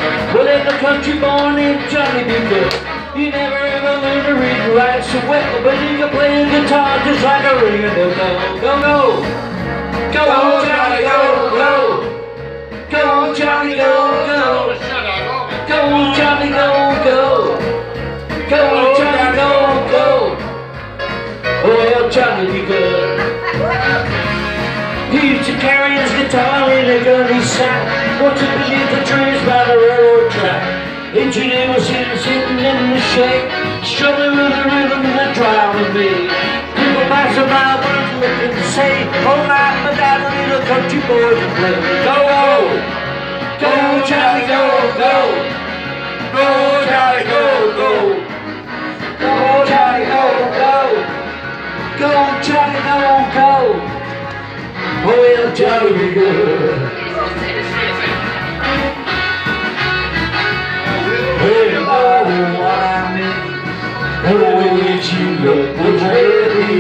Well, in the country born named Johnny B. Good. He never ever learned to read and write so well, but he can play the guitar just like a ringing bell. Go, go, go, go, Johnny, go, go, go, Johnny, go, go, go, Johnny, go, go, go, Johnny, go, go. Oh, Johnny be good. He used to carry his guitar in a gunny sack, watching beneath the trees by the railroad track. Engineer was sitting in the shade, struggling with the rhythm that drowning me. People passing by were looking to say, all right, but that little country boy can play. Go, go, go, Johnny, go, go, go, Johnny, go, go, go, Johnny, go, go, go, Johnny, go, go. Oh, well, Johnny be good. Well, oh, what I mean, the way that you look was ready.